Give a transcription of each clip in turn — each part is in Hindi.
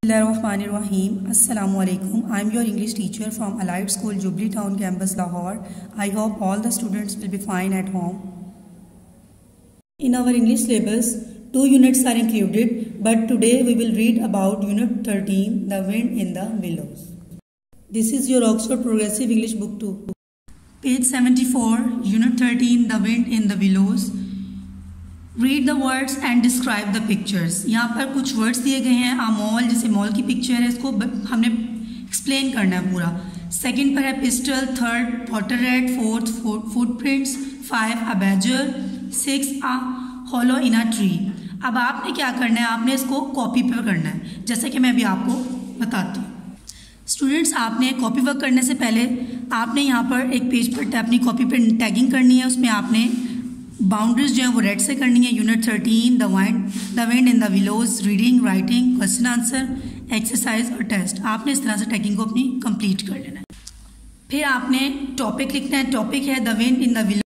Bismillahirrahmanirrahim. Assalamu alaikum. I am your English teacher from Allied School, Jubilee Town Campus, Lahore. I hope all the students will be fine at home. In our English syllabus, 2 units are included, but today we will read about Unit 13, The Wind in the Willows. This is your Oxford Progressive English Book 2. Page 74, Unit 13, The Wind in the Willows. Read the words and describe the pictures. यहाँ पर कुछ वर्ड्स दिए गए हैं। मॉल, जैसे मॉल की पिक्चर है, इसको हमने एक्सप्लेन करना है पूरा। सेकंड पर है pistol, third water rat, fourth footprints, 5 a badger, 6 a hollow in a tree. अब आपने क्या करना है, आपने इसको कॉपी पर करना है, जैसे कि मैं अभी आपको बताती हूँ। स्टूडेंट्स, आपने कॉपी वर्क करने से पहले आपने यहाँ पर एक पेज पर अपनी कॉपी पर टैगिंग करनी है। उसमें आपने बाउंड्रीज जो है वो रेड से करनी है। Unit 13 the wind in the willows, reading, writing, question answer, exercise और टेस्ट। आपने इस तरह से टैगिंग को अपनी कंप्लीट कर लेना है। फिर आपने टॉपिक लिखना है। टॉपिक है the wind in the willows.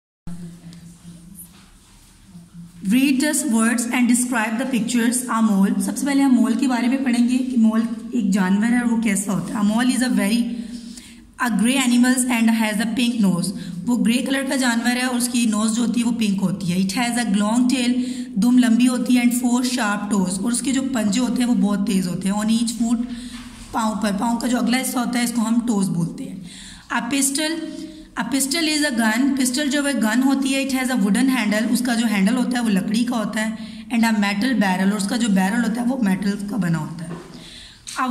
Read the words and describe the pictures. A mole, सबसे पहले हम मोल के बारे में पढ़ेंगे कि मोल एक जानवर है और वो कैसा होता है। A mole is a grey animals and has a pink nose. वो ग्रे कलर का जानवर है और उसकी नोज जो होती है वो पिंक होती है। It has a long tail, दुम लंबी होती है, एंड 4 शार्प टोज, और उसके जो पंजे होते हैं वो बहुत तेज़ होते हैं। ऑन ईच फुट, पाँव का जो अगला हिस्सा होता है इसको हम टोज बोलते हैं। A pistol is a gun. Pistol जो है गन होती है। It has a wooden handle, उसका जो हैंडल होता है वो लकड़ी का होता है। एंड अ मेटल बैरल, और उसका जो बैरल होता है वो मेटल का बना होता है। A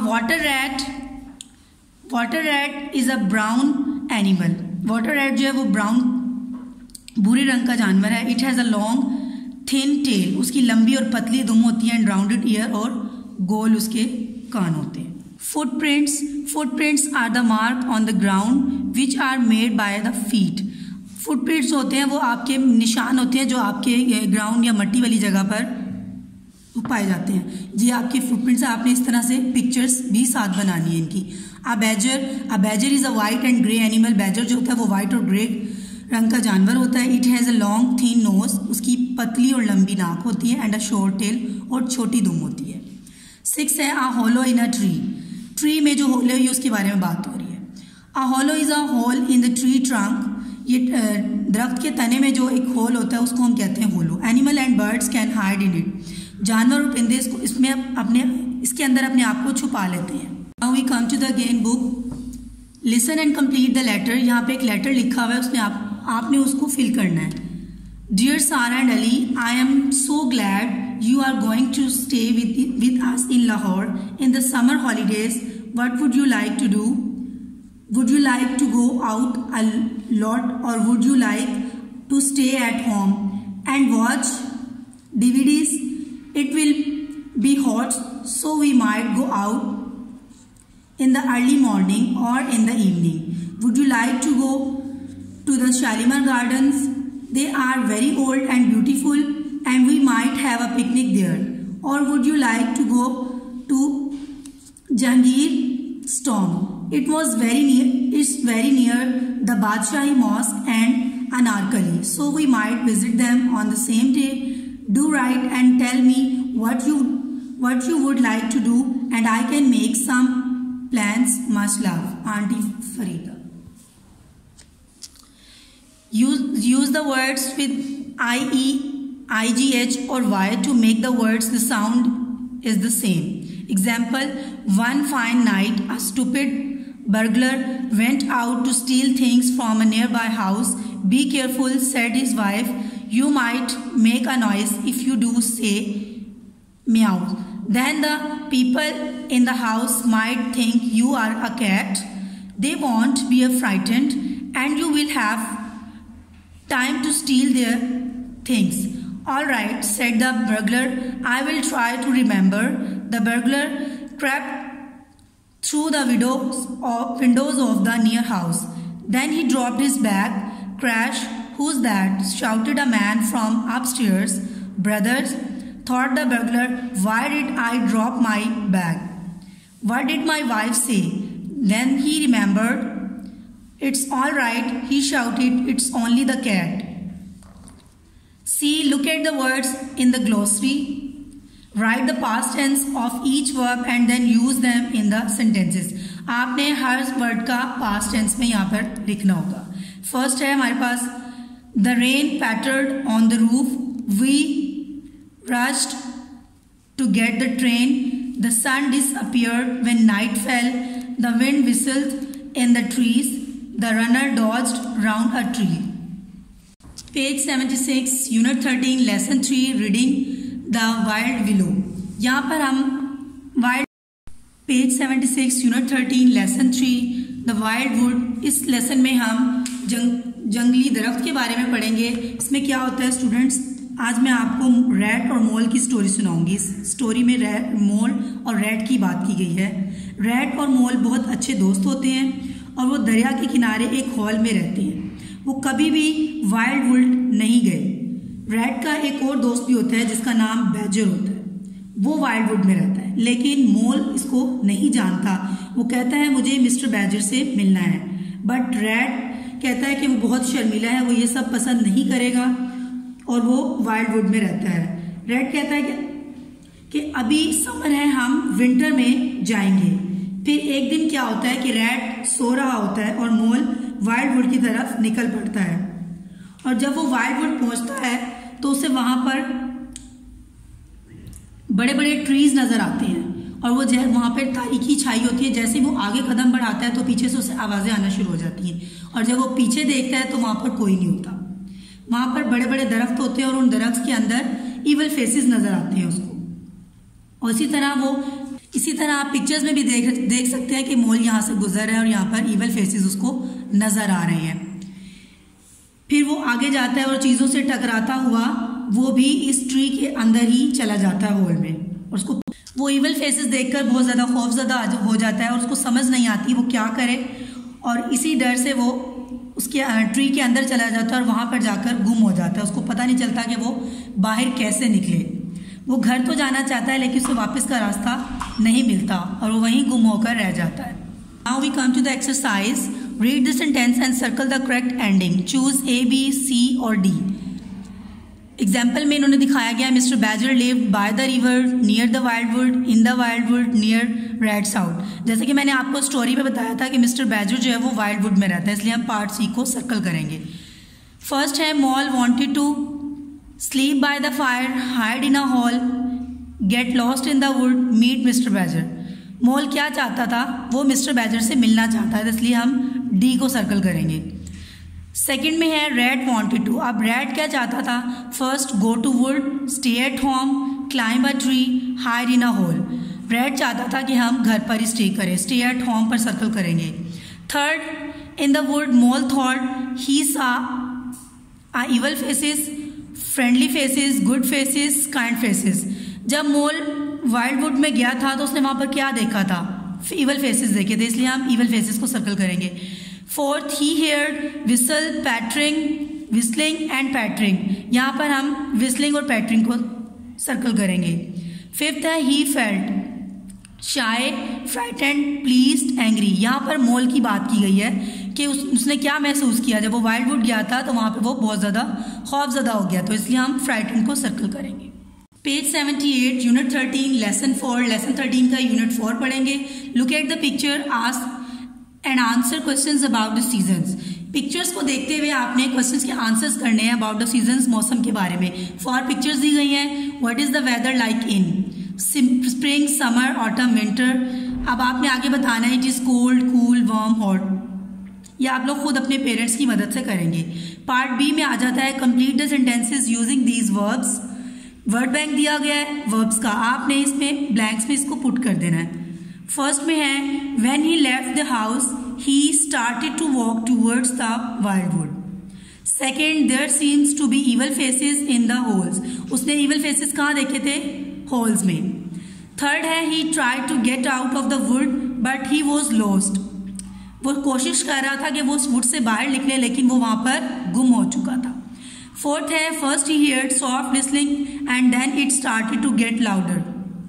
water rat is a brown animal. Water rat जो है वो ब्राउन भूरे रंग का जानवर है। It has a long thin tail, उसकी लंबी और पतली दुम होती है, एंड राउंडेड ईयर, और गोल उसके कान होते हैं। Footprints are the mark on the ground which are made by the feet. Footprints होते हैं वो आपके निशान होते हैं जो आपके ग्राउंड या मट्टी वाली जगह पर पाए जाते हैं। ये आपके फुटप्रिंट्स। आपने इस तरह से पिक्चर्स भी साथ बनानी है इनकी। A badger is a white and grey animal. Badger जो होता है वो वाइट और ग्रे रंग का जानवर होता है। It has a long thin nose, उसकी पतली और लंबी नाक होती है, एंड अ शॉर्ट टेल, और छोटी दुम होती है। 6 है a hollow in a tree. Tree में जो होल है उसके बारे में बात हो रही है। A hollow is a hole in the tree trunk. ये दरख्त के तने में जो एक होल होता है उसको हम कहते हैं hollow. Animal and birds can hide in it. जानवर और परिंदे इसके अंदर अपने आप को छुपा लेते हैं। Now we come to the game book. Listen and complete the letter. यहाँ पे एक लेटर लिखा हुआ है, उसमें आपने उसको फिल करना है। Dear Sara and Ali, I am so glad you are going to stay with us in Lahore in the summer holidays. What would you like to do? Would you like to go out a lot, or would you like to stay at home and watch DVDs? It will be hot, so we might go out in the early morning or in the evening. Would you like to go to the Shalimar Gardens? They are very old and beautiful, and we might have a picnic there. Or would you like to go to Jahangir Stone? It's very near the Badshahi Mosque and Anarkali, so we might visit them on the same day. Do write and tell me what you would like to do, and I can make some plans. Much love, Auntie Farida. Use the words with IE, IGH or Y to make the words the sound is the same. Example: one fine night, a stupid burglar went out to steal things from a nearby house. Be careful, said his wife. You might make a noise if you do, say meow. Then the people in the house might think you are a cat. They won't be frightened, and you will have time to steal their things. All right, said the burglar. I will try to remember. The burglar crept through the windows of the near house. Then he dropped his bag. Crash! Who's that? Shouted a man from upstairs. Brothers, thought the burglar, why did I drop my bag? What did my wife say? Then he remembered. It's all right, he shouted, it's only the cat. See, look at the words in the glossary. Write the past tense of each verb and then use them in the sentences. आपने हर वर्ड का पास्ट टेंस में यहाँ पर लिखना होगा। फर्स्ट है हमारे पास the rain pattered on the roof, we rushed to get the train, the sun disappeared when night fell, the wind whistled in the trees, the runner dodged round a tree. Page 76 unit 13 lesson 3 reading the wild willow. यहाँ पर हम wild page 76 unit 13 lesson 3 the wild wood. इस लेसन में हम जंगली दरख्त के बारे में पढ़ेंगे। इसमें क्या होता है स्टूडेंट्स, आज मैं आपको रैट और मोल की स्टोरी सुनाऊंगी। इस स्टोरी में मोल और रैट की बात की गई है। रैट और मोल बहुत अच्छे दोस्त होते हैं और वो दरिया के किनारे एक हॉल में रहते हैं। वो कभी भी वाइल्ड वुड नहीं गए। रैट का एक और दोस्त भी होता है जिसका नाम बैजर होता है, वो वाइल्ड वुड में रहता है, लेकिन मोल इसको नहीं जानता। वो कहता है मुझे मिस्टर बैजर से मिलना है, बट रैट कहता है कि वो बहुत शर्मीला है, वो ये सब पसंद नहीं करेगा और वो वाइल्ड वुड में रहता है। रैट कहता है कि अभी समर है, हम विंटर में जाएंगे। फिर एक दिन क्या होता है कि रैट सो रहा होता है और मोल वाइल्ड वुड की तरफ निकल पड़ता है। और जब वो वाइल्ड वुड पहुंचता है तो उसे वहां पर बड़े बड़े ट्रीज नजर आते हैं और वो वहां पर तारीकी छाई होती है। जैसे वो आगे कदम बढ़ाता है तो पीछे से उसे आवाजें आना शुरू हो जाती हैं और जब वो पीछे देखता है तो वहां पर कोई नहीं होता। वहां पर बड़े बड़े दरख्त होते हैं और उन दरख्त के अंदर इवल फेसेस नजर आते हैं उसको। और इसी तरह आप पिक्चर्स में भी देख सकते हैं कि मोल यहाँ से गुजर रहा है और यहाँ पर इवल फेसेस उसको नजर आ रहे हैं। फिर वो आगे जाता है और चीजों से टकराता हुआ वो भी इस ट्री के अंदर ही चला जाता है होल में। और उसको वो इवल फेसेस देखकर बहुत ज्यादा खौफजदा हो जाता है और उसको समझ नहीं आती वो क्या करे, और इसी डर से वो उसके ट्री के अंदर चला जाता है और वहां पर जाकर गुम हो जाता है। उसको पता नहीं चलता कि वो बाहर कैसे निकले। वो घर तो जाना चाहता है लेकिन उसे वापस का रास्ता नहीं मिलता और वो वहीं गुम होकर रह जाता है। Now we come to the exercise. Read the sentence and circle the correct ending. Choose A, B, C और डी। एग्जाम्पल में इन्होंने दिखाया गया mister badger lived by the river, near the wild wood, in the wild wood, near rats out. जैसे कि मैंने आपको स्टोरी में बताया था कि मिस्टर बैजर जो है वो वाइल्ड वुड में रहता है, इसलिए हम पार्ट सी को सर्कल करेंगे। फर्स्ट है mole wanted to sleep by the fire, hide in a hole, get lost in the wood, meet mister badger. Mole क्या चाहता था, वो मिस्टर बैजर से मिलना चाहता है, इसलिए हम डी को सर्कल करेंगे। सेकंड में है रैट वांटेड टू। अब रैट क्या चाहता था, first go to wood, stay at home, climb a tree, hide in a hole. Rat चाहता था कि हम घर पर ही स्टे करें, स्टे एट होम पर सर्कल करेंगे। Third in the wood mole thought he saw evil faces, friendly faces, good faces, kind faces. जब मोल वाइल्ड वुड में गया था तो उसने वहां पर क्या देखा था, इवल फेसेस देखे थे, इसलिए हम इवल फेसेस को सर्कल करेंगे। Fourth he heard whistle, pattering, whistling and pattering. यहाँ पर हम विस्लिंग और पैटरिंग को सर्कल करेंगे। फिफ्थ है he felt shy, frightened, pleased, angry. यहाँ पर मोल की बात की गई है कि उसने क्या महसूस किया जब वो वाइल्ड वुड गया था, तो वहां पे वो बहुत ज्यादा खौफजदा हो गया, तो इसलिए हम फ्राइटेंड को सर्कल करेंगे। Page 78 unit 13 lesson 4। लेसन 13 का यूनिट 4 पढ़ेंगे। Look at the picture, ask and answer questions about the seasons. Pictures को देखते हुए आपने क्वेश्चंस के आंसर्स करने हैं अबाउट द सीजन्स, मौसम के बारे में। 4 पिक्चर्स दी गई हैं। What is the weather like in spring, summer, autumn, winter. अब आपने आगे बताना है it is cold, cool, warm, hot. या आप लोग खुद अपने पेरेंट्स की मदद से करेंगे। पार्ट बी में आ जाता है complete the sentences using these verbs. Word bank दिया गया है वर्ब्स का, आपने इसमें ब्लैंक्स में इसको पुट कर देना है। फर्स्ट में है when he left the house he started to walk towards the wild wood. Second there seems to be evil faces in the holes. उसने इवल फेसेस कहाँ देखे थे, होल्स में। थर्ड है he tried to get out of the wood but he was lost. वो कोशिश कर रहा था कि वो वुड से बाहर निकले लेकिन वो वहां पर गुम हो चुका था। फोर्थ है first he heard soft whistling and then it started to get louder.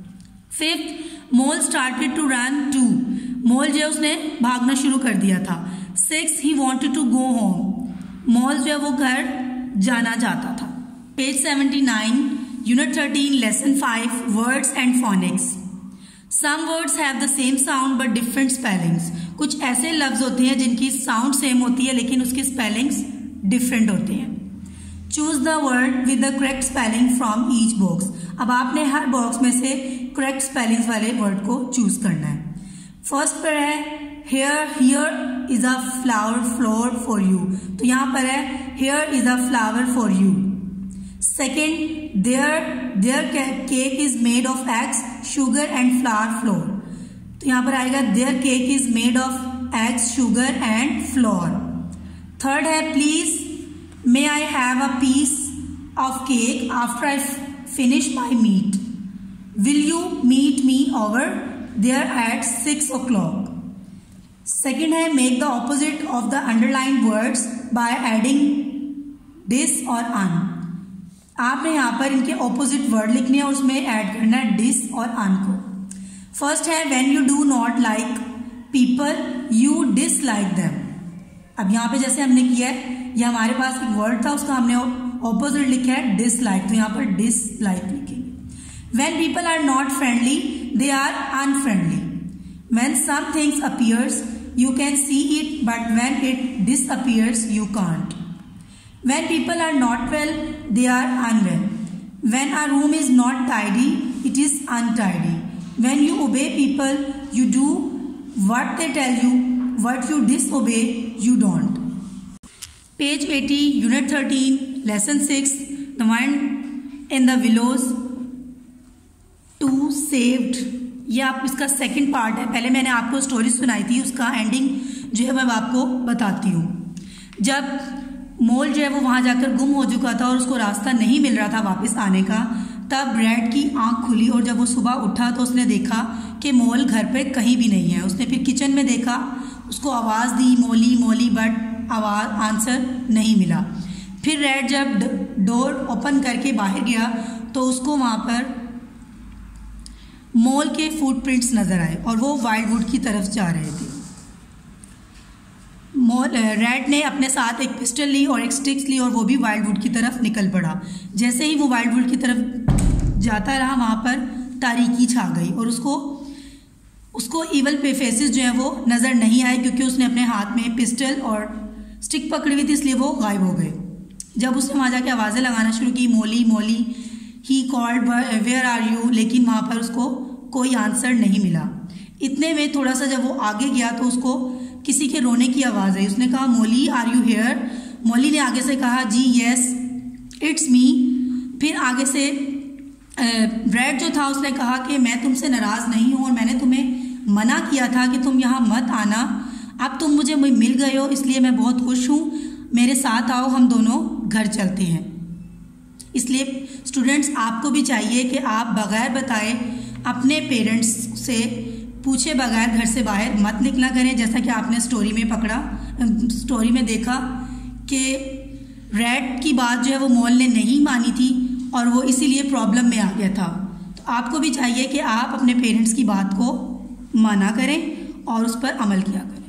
Fifth mole started to run to. Mole जो उसने भागना शुरू कर दिया था। Six he wanted to go home. Mole जो है वो घर जाना चाहता था। Page 79 Unit 13, Lesson 5, Words and Phonics. Some words have the same sound but different spellings. कुछ ऐसे लफ्ज होते हैं जिनकी साउंड सेम होती है लेकिन उसकी स्पेलिंग्स डिफरेंट होते हैं. Choose the word with the correct spelling from each box. अब आपने हर बॉक्स में से करेक्ट स्पेलिंग्स वाले वर्ड को चूज करना है. फर्स्ट पर है here is a flower for you. तो यहाँ पर है here is a flower for you. Second, their cake is made of eggs, sugar and flour. तो यहाँ पर आएगा their cake is made of eggs, sugar and flour. Third है please may I have a piece of cake after I finish my meat. Will you meet me over there at 6 o'clock? Second है make the opposite of the underlined words by adding this or un. आपने यहाँ पर इनके ऑपोजिट वर्ड लिखने हैं और उसमें ऐड करना है दिस और अन को. फर्स्ट है when you do not like people you dislike them. अब यहाँ पे जैसे हमने किया है, ये हमारे पास एक वर्ड था उसका हमने ऑपोजिट लिखा है डिसलाइक, तो यहाँ पर डिसलाइक लिखेंगे. When people are not friendly they are unfriendly. When some things appears you can see it but when it disappears you can't. When people are not well, they are unwell. When a room is not tidy, it is untidy. When you obey people, you do what they tell you. What you disobey, you don't. Page 80, Unit 13, Lesson 6, The Wind in the Willows. 2 saved. ये आप इसका सेकंड पार्ट है. पहले मैंने आपको स्टोरी सुनाई थी, उसका एंडिंग जो है मैं आपको बताती हूँ. जब मोल जो है वो वहां जाकर गुम हो चुका था और उसको रास्ता नहीं मिल रहा था वापस आने का, तब रेड की आंख खुली और जब वो सुबह उठा तो उसने देखा कि मोल घर पे कहीं भी नहीं है. उसने फिर किचन में देखा, उसको आवाज़ दी मोली मोली, बट आवाज़ आंसर नहीं मिला. फिर रेड जब डोर ओपन करके बाहर गया तो उसको वहाँ पर मोल के फुटप्रिंट्स नज़र आए और वो वाइल्डवुड की तरफ जा रहे थे. रेड ने अपने साथ एक पिस्टल ली और एक स्टिक्स ली और वो भी वाइल्डवुड की तरफ निकल पड़ा. जैसे ही वो वाइल्डवुड की तरफ जाता रहा वहाँ पर तारीकी छा गई और उसको इवल फेसेस जो है वो नज़र नहीं आए क्योंकि उसने अपने हाथ में पिस्टल और स्टिक पकड़ी हुई थी, इसलिए वो गायब हो गए. जब उसने वहाँ जाके आवाज़ें लगाना शुरू की Moly Moly, he called where are you, लेकिन वहाँ पर उसको कोई आंसर नहीं मिला. इतने में थोड़ा सा जब वो आगे गया तो उसको किसी के रोने की आवाज़ आई. उसने कहा Moly are you here. Moly ने आगे से कहा जी यस इट्स मी. फिर आगे से रेड जो था उसने कहा कि मैं तुमसे नाराज़ नहीं हूँ और मैंने तुम्हें मना किया था कि तुम यहाँ मत आना. अब तुम मुझे मिल गए हो इसलिए मैं बहुत खुश हूँ. मेरे साथ आओ, हम दोनों घर चलते हैं. इसलिए स्टूडेंट्स आपको भी चाहिए कि आप बग़ैर बताए अपने पेरेंट्स से पूछे बगैर घर से बाहर मत निकला करें. जैसा कि आपने स्टोरी में देखा कि रेड की बात जो है वो मोल ने नहीं मानी थी और वो इसीलिए प्रॉब्लम में आ गया था. तो आपको भी चाहिए कि आप अपने पेरेंट्स की बात को माना करें और उस पर अमल किया करें.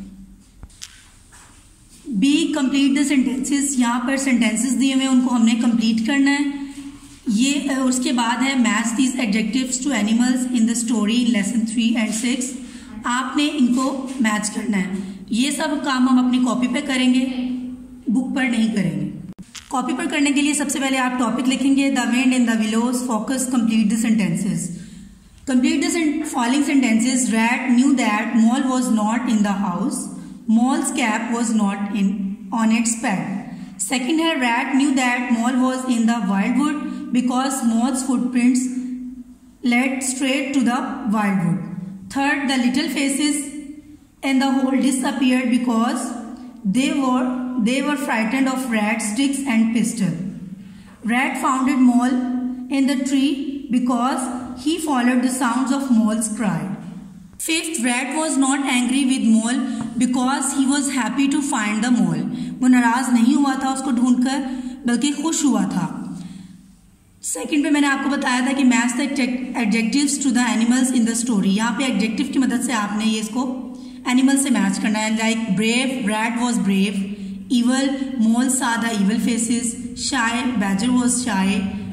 B complete the sentences. यहाँ पर सेंटेंसेस दिए हुए उनको हमने कंप्लीट करना है. ये उसके बाद है match these adjectives to animals in the story in lesson 3 and 6. आपने इनको मैच करना है. ये सब काम हम अपनी कॉपी पे करेंगे, बुक पर नहीं करेंगे. कॉपी पर करने के लिए सबसे पहले आप टॉपिक लिखेंगे the wind in the willows. Focus complete the sentences. Complete the following sentences. Rat knew that mole was not in the house. Mole's cap was not on its pad. Second है rat knew that mole was in the wildwood because mole's footprints led straight to the wildwood. Third, the little faces in the hole disappeared because they were frightened of rat, sticks and pistol. Rat found mole in the tree because he followed the sounds of mole's cry. Fifth, rat was not angry with mole because he was happy to find the mole. वो नाराज नहीं हुआ था उसको ढूंढकर, बल्कि खुश हुआ था. सेकंड पे मैंने आपको बताया था कि match the adjectives to the animals in the story. यहाँ पे एडजेक्टिव की मदद से आपने ये इसको एनिमल से मैच करना है. Like brave, rat was brave. evil, mole saw the evil faces. Shy, badger was shy.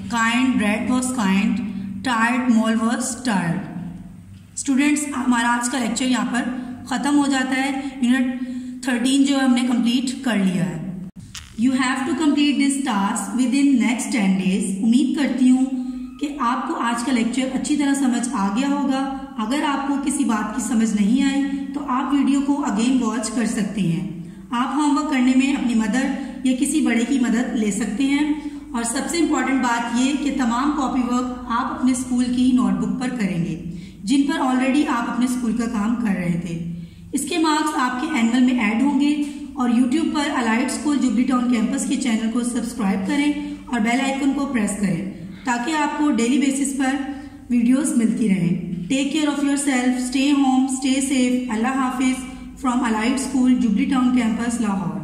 Kind, Brad was kind, tired, mole was tired. Students, हमारा आज का लेक्चर यहाँ पर ख़त्म हो जाता है। यूनिट 13 जो हमने कंप्लीट कर लिया है। You have to complete this task within next 10 days. उम्मीद करती हूँ कि आपको आज का लेक्चर अच्छी तरह समझ आ गया होगा। अगर आपको किसी बात की समझ नहीं आई तो आप वीडियो को अगेन वॉच कर सकते हैं। आप होमवर्क करने में अपनी मदर या किसी बड़े की मदद ले सकते हैं। और सबसे इम्पॉर्टेंट बात ये कि तमाम कॉपी वर्क आप अपने स्कूल की नोटबुक पर करेंगे, जिन पर ऑलरेडी आप अपने स्कूल का काम कर रहे थे। इसके मार्क्स आपके एनुअल में ऐड होंगे। और यूट्यूब पर Allied school Jubilee town campus के चैनल को सब्सक्राइब करें और बेल आइकन को प्रेस करें ताकि आपको डेली बेसिस पर वीडियोस मिलती रहें। Take care of yourself, stay home, stay safe. अल्लाह हाफिज from Allied school Jubilee town campus, Lahore.